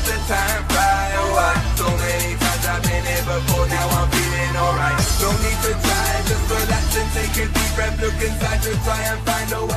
the time fly. Oh, why? So many times I've been here before, now I'm feeling alright. No need to try, just relax and take a deep breath. Look inside to try and find a way.